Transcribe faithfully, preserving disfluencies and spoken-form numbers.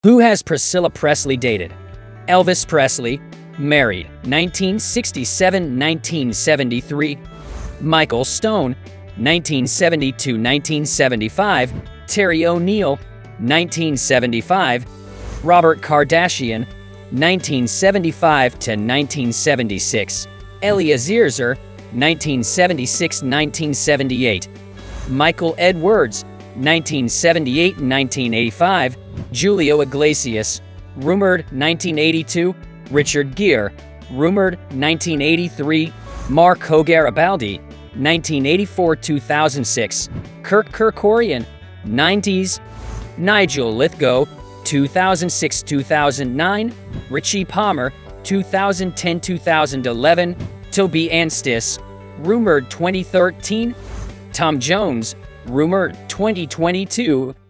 Who has Priscilla Presley dated? Elvis Presley, married, nineteen sixty-seven to nineteen seventy-three. Michael Stone, nineteen seventy to nineteen seventy-five. Terry O'Neill, nineteen seventy-five. Robert Kardashian, nineteen seventy-five to nineteen seventy-six. Eliezer, nineteen seventy-six to nineteen seventy-eight. Michael Edwards, nineteen seventy-eight to nineteen eighty-five. Julio Iglesias, rumored nineteen eighty-two. Richard Gere, rumored nineteen eighty-three. Marco Garibaldi, nineteen eighty-four to two thousand six. Kirk Kerkorian, nineties. Nigel Lithgow, two thousand six to two thousand nine. Richie Palmer, two thousand ten to two thousand eleven. Toby Anstis, rumored twenty thirteen. Tom Jones, rumored twenty twenty-two.